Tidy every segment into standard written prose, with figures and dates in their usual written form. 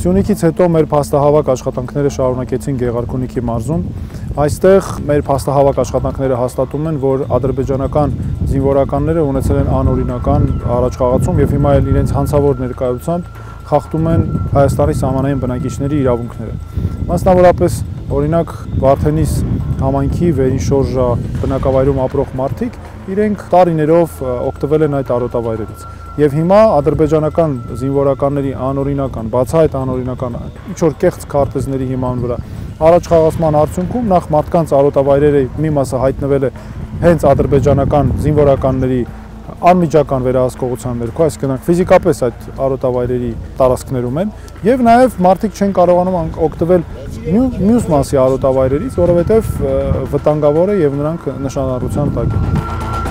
Սյունիքից հետո մեր փաստահավաք աշխատանքները շարունակեցին Գեղարքունիքի մարզում։ Այստեղ մեր փաստահավաք աշխատանքները հաստատում են, որ ադրբեջանական զինվորականները ունեցել են անօրինական առաջխաղացում եւ հիմա էլ իրենց հանցավոր ներկայությամբ խախտում են Հայաստանի սահմանային բնակիչների իրավունքները։ Մասնավորապես, օրինակ, Վարդենիս համայնքի վերին շորժա բնակավայրում ապրող մարդիկ իրենք տարիներով օգտվել են այդ արոտավայրերից։ Եվ հիմա ադրբեջանական զինվորականների անօրինական, բացահայտ անօրինական ինչ-որ կեղծ քարտեզների հիման վրա առաջխաղացման արդյունքում նախ մարդկանց արոտավայրերի մի մասը հայտնվել է հենց ադրբեջանական զինվորականների անմիջական վերահսկողության ներքո, այսինքն ֆիզիկապես այդ արոտավայրերի տարածքներում են, եւ նաեւ մարդիկ չեն կարողանում օգտվել մյուս մասի արոտավայրերից, որովհետեւ վտանգավոր է եւ նրանք նշանառության տակ են։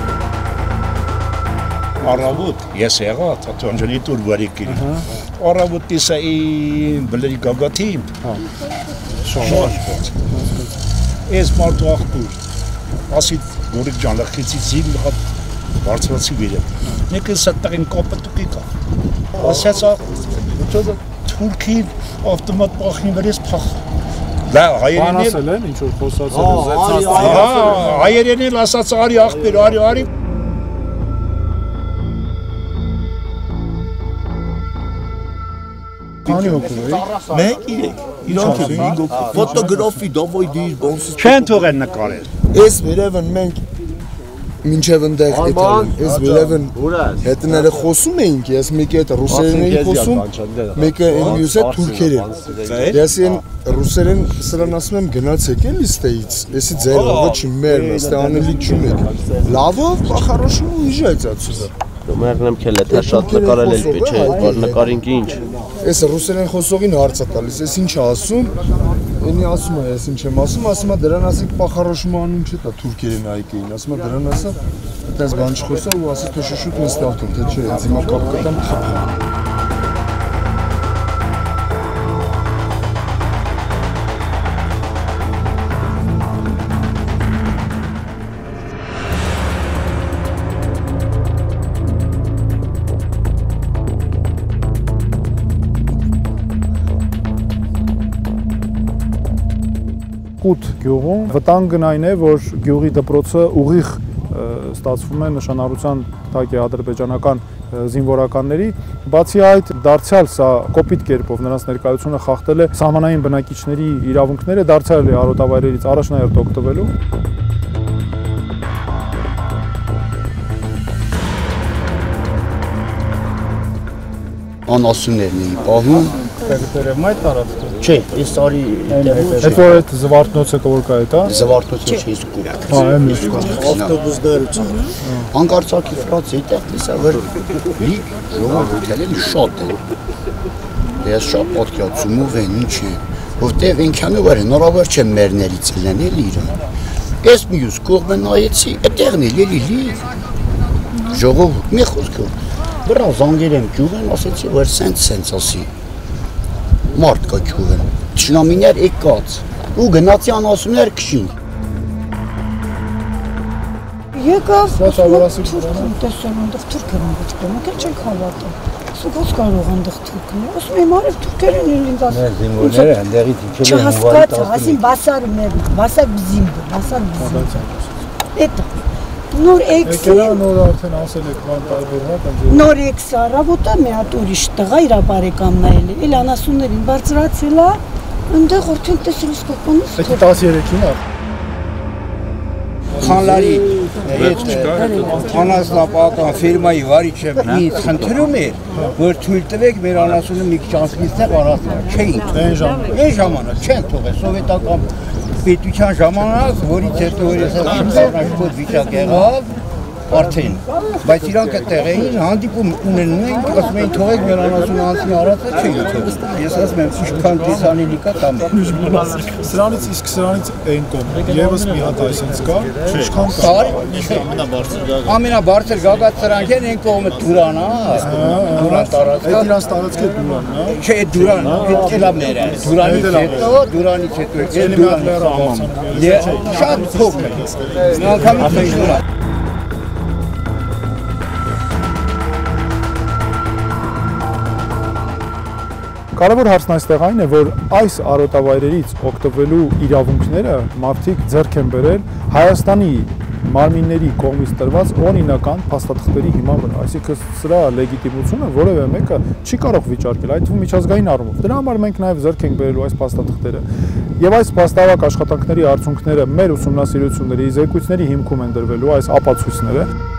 Առավոտ ես եղա Թաթանջանի տուր վարիկին։ Առավոտ տեսայի բլերի գագաթին։ Շոշ։ Ես մարդու աղբյուր։ Ասի գորիկ ջան լախեցի զին հատ բարձրացի վերև։ Մեկը սատտային կապտուկի կա։ Ասաց թուրքին ավտոմատ պախին վրես փախ։ Դա հայերեն ասել են, ինչ որ խոսացել են։ Հայերեն ասաց արի աղբյուր, արի։ Քանի հոգու է։ Մենք իրանք ենք 5 հոգու։ Ֆոտոգրաֆի դավայ դիր բոնսից։ Չեն թողեն նկարել։ Էս վերևն մենք մինչև ընդեղ էտան, էս վերևն հետները խոսում էինք, ես մեկի հետ ռուսերեն էի խոսում, մեկը մյուսը թուրքերեն։ Ես են ռուսերեն սրան ասում եմ գնացեք էլի ստեից, էսի ձեր ողը չի մերն, ստե անելի չունեք։ Լավը, хорошо, уезжайте отсюда։ Մերնեմ քել է, դա շատ նկարել էլ պե չէ, որ նկարինք ինչ։ Էս ռուսերեն խոսողին հարց է տալիս, էս ինչ ասում, ինի ասում է, ես ինչ եմ ասում է դրան ասիկ պախարոշում անում չէ, դա թուրքերեն այկեին, ասում է դրան ասա, այդպես բան չխոսա ու ասի թե շուշուտ մեզ տալթում, թե չէ, հենց հիմա կապ կտամ խփեմ։ Կուտ գյուղում վտանգն այն է, որ գյուղի դպրոցը ուղիղ ստացվում է նշանառության տակ է ադրբեջանական զինվորականների, բացի այդ դարձյալ սա կոպիտ կերպով նրանց ներկայությունը խախտել է սահմանային բնակիչների իրավունքները, դարձյալ է արոտավայրերից առաջնահերթ օգտվելու։ Անասուններն էի պահում։ Տերևում այդ տարածքը։ Չէ, այս արի Այդ որ այդ զվարթնոցը որ կա այդ, հա։ Զվարթնոցը չի սկուր։ Հա, այո, ավտոբուս դերություն։ Անկարծակի ֆրած այդտեղ տեսա որ լի ժողովուրդը շատ է։ Ես շատ պատկերացում ու վեն ինչ է, որտեղ ինքանը վար հնարավոր չէ մերներից լինել իրան։ Ես մյուս կողմը նայեցի, այդտեղն է լի ժողովուրդ մի խոսքով։ Բրա զանգեր եմ գյուղեն, ասեցի որ սենց ասի։ Մարդ կա գյուղեն, չնամիներ եկած, ու գնացի անասուններ քշին։ Եկավ, թուրքն տեսել, այնտեղ թուրքեր են գտնում, եկել չենք հավատում։ Սուգոց կարող այնտեղ թուրքն է, ասում եմ արև թուրքերն են ինձ ասում։ Զինվորները այնտեղից իջել են չհասկացա, ասին բասար մեր, բասար բզիմբ, բասար բզիմբ։ Էդ նոր էքսի։ Եկել նոր արդեն ասել եք բան տարբեր, նոր էքս առավոտը մի հատ ուրիշ տղա իր բարեկամն այլ էլ անասուններին բարձրացել է, այնտեղ արդեն տեսել իսկականից։ Դա 13-ին է։ Խանլարի հետ անասնապահական ֆիրմայի վարիչը ինձ խնդրում էր, որ թույլ տվեք մեր անասունը մի քիչ անցնիստեղ առածել, չէին։ Այն ժամանակ չեն թողել սովետական պետության ժամանակ, որից հետո շփոթ վիճակ եղավ, արդեն, բայց իրանք այդտեղ էին, հանդիպում ունենում էին, ասում էին թողեք մեր անասունը անցնի առածը, չէին թողել։ Ես ասում եմ, ինչքան տեսանելի կա կամ Սրանից իսկ սրանից այն կողմ եւս մի հատ այսպես կա, ինչքան կա։ ամենաբարձր գագաթ սրանք են այն կողմը Դուրան, Դուրան տարածքը։ Այդ իրանց տարածքը Դուրանն է։ Չէ, Դուրան, այդ էլա մեր է։ Դուրանից հետո շատ փոքր է։ Միանգամից մեջնոր է։ Կարևոր հարցն այստեղ այն է, որ այս արոտավայրերից օգտվելու իրավունքները մարդիկ ձեռք են բերել Հայաստանի մարմինների կողմից տրված օրինական փաստաթղթերի հիման վրա, այսինքն սրա լեգիտիմությունը որևէ մեկը չի կարող վիճարկել, այդ թվում միջազգային առումով։ Դրա համար մենք նաև ձեռք ենք բերելու այս փաստաթղթերը։ Եվ այս փաստահավաք աշխատանքների արդյունքները մեր ուսումնասիրությունների, զեկույցների հիմքում են դրվելու այս ապացույցները։